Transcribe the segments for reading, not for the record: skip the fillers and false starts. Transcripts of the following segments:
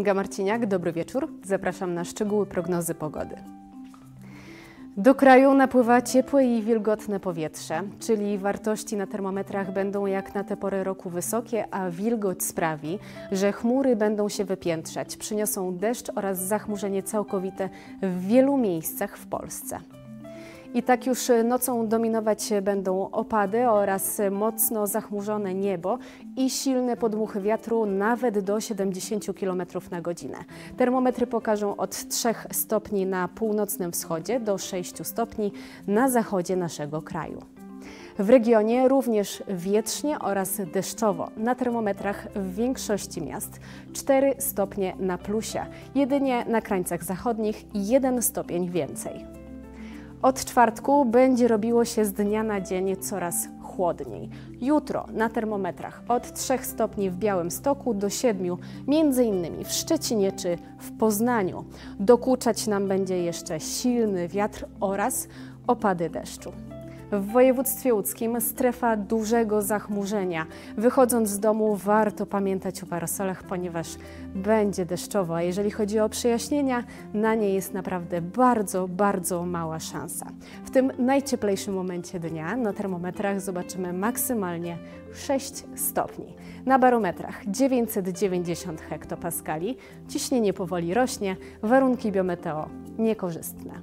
Kinga Marciniak, dobry wieczór. Zapraszam na szczegóły prognozy pogody. Do kraju napływa ciepłe i wilgotne powietrze, czyli wartości na termometrach będą jak na tę porę roku wysokie, a wilgoć sprawi, że chmury będą się wypiętrzać, przyniosą deszcz oraz zachmurzenie całkowite w wielu miejscach w Polsce. I tak już nocą dominować będą opady oraz mocno zachmurzone niebo i silne podmuchy wiatru nawet do 70 km na godzinę. Termometry pokażą od 3 stopni na północnym wschodzie do 6 stopni na zachodzie naszego kraju. W regionie również wietrznie oraz deszczowo. Na termometrach w większości miast 4 stopnie na plusie, jedynie na krańcach zachodnich 1 stopień więcej. Od czwartku będzie robiło się z dnia na dzień coraz chłodniej. Jutro na termometrach od 3 stopni w Białymstoku do 7 m.in. w Szczecinie czy w Poznaniu. Dokuczać nam będzie jeszcze silny wiatr oraz opady deszczu. W województwie łódzkim strefa dużego zachmurzenia. Wychodząc z domu warto pamiętać o parasolach, ponieważ będzie deszczowo, a jeżeli chodzi o przejaśnienia, na nie jest naprawdę bardzo mała szansa. W tym najcieplejszym momencie dnia na termometrach zobaczymy maksymalnie 6 stopni. Na barometrach 990 hektopaskali, ciśnienie powoli rośnie, warunki biometeo niekorzystne.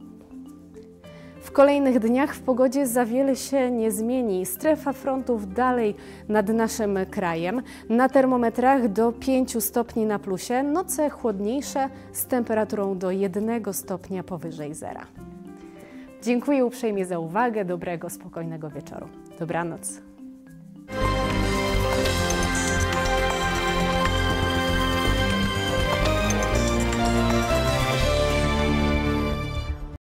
W kolejnych dniach w pogodzie za wiele się nie zmieni. Strefa frontów dalej nad naszym krajem. Na termometrach do 5 stopni na plusie, noce chłodniejsze z temperaturą do 1 stopnia powyżej zera. Dziękuję uprzejmie za uwagę. Dobrego, spokojnego wieczoru. Dobranoc.